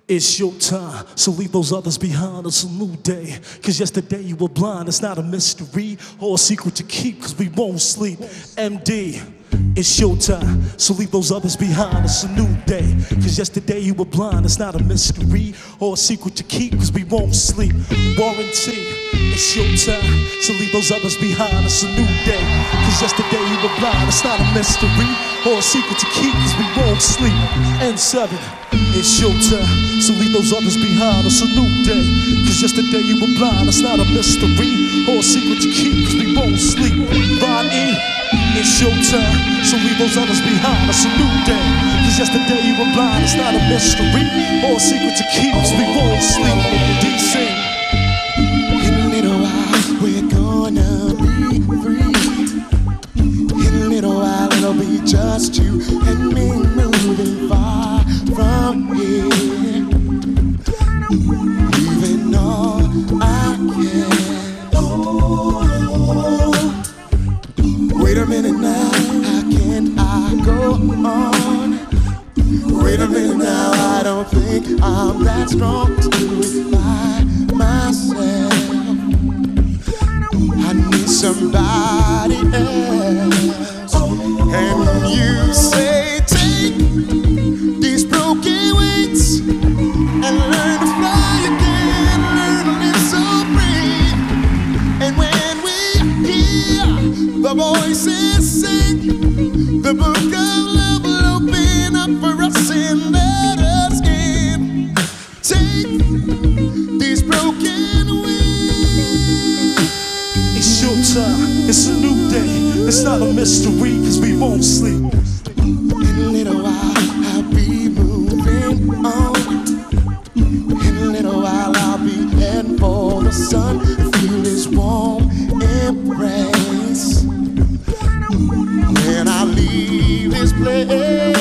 It's your time, so leave those others behind. It's a new day, cause yesterday you were blind. It's not a mystery or a secret to keep, cause we won't sleep. MD, it's your time, so leave those others behind. It's a new day, cause yesterday you were blind. It's not a mystery or a secret to keep, cause we won't sleep. Warranty, it's your time, so leave those others behind. It's a new day, cause yesterday you were blind. It's not a mystery or a secret to keep, cause we won't sleep. N7, it's your time, so leave those others behind. It's a new day, cause yesterday you were blind. It's not a mystery or a secret to keep, cause we won't sleep. Ronnie, it's your time, so leave those others behind. It's a new day, cause yesterday you were blind. It's not a mystery or a secret to keep, cause we won't sleep. DC. In a little while, we're gonna be free. In a little while, it'll be just you and me moving far from here. Leaving all I can. Oh, wait a minute now, how can I go on? Wait a minute now, I don't think I'm that strong to do it by myself. I need somebody else. And you say, take these broken wings and learn to fly again, learn to live so free. And when we hear the voices sing, the book of love will open up for us and let us in. Take these broken wings. It's your time, it's a new day. It's not a mystery, cause we won't sleep. In a little while, I'll be moving on. In a little while, I'll be heading for the sun and feel his warm embrace. When I leave this place,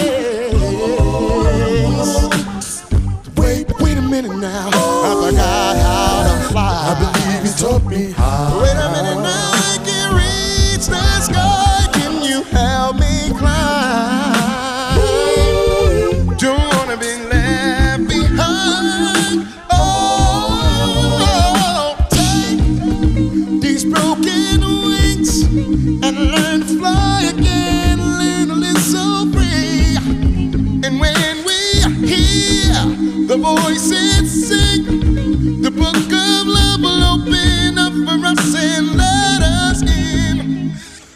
wait a minute now, I forgot how to fly. I believe you taught me how. Wait a minute now, I can reach the sky. Can you help me climb? Don't wanna be left behind. Oh, take these broken wings and learn to fly again, learn to live so free. And when we hear the voices sing, the book of love will open up for us and let us in.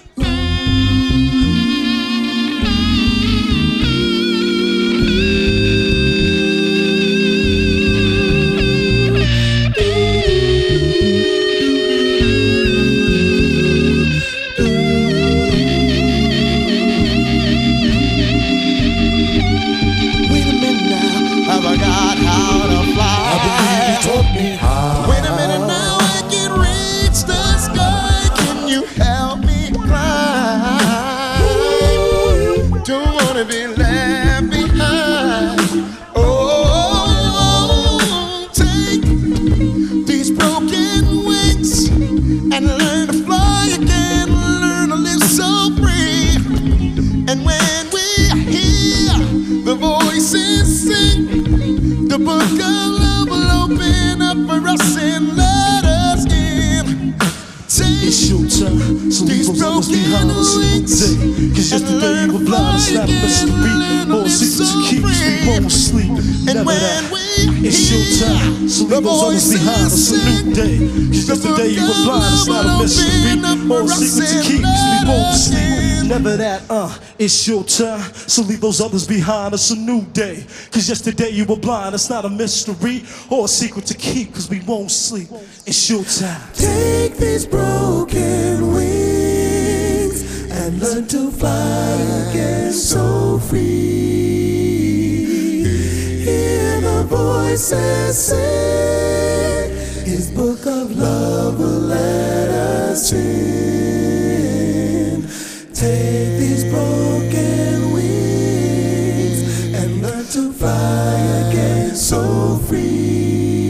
Wait a minute now, I forgot how to fly. I believe you taught me how. Wait a minute now, I can reach the sky. Can you help me climb? Don't wanna be left behind. Oh, take these broken wings and learn to fly again, learn to live so free. And when we hear the voices sing, the book of love will open up for us and let us in. It's your time, so leave These those others broken behind. It's a new wings day, cause yesterday you were blind. It's not a mystery or a secret to keep, cause we won't sleep. Never that. It's your time, so leave those others behind. It's a new day, cause yesterday you were blind. It's not a mystery or a secret to keep, cause we won't sleep. Never that, it's your time, so leave those others behind. It's a new day, cause yesterday you were blind. It's not a mystery or a secret to keep, cause we won't sleep. It's your time. Take these broken wings and learn to fly again so free. Hear the voices sing, his book of love will let us in. Take these broken wings and learn to fly again so free.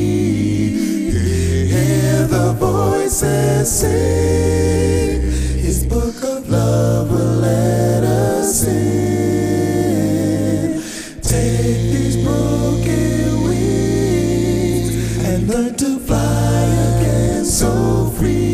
Hear the voices sing, his book of love will let us in. Take these broken wings. learn to fly again so free.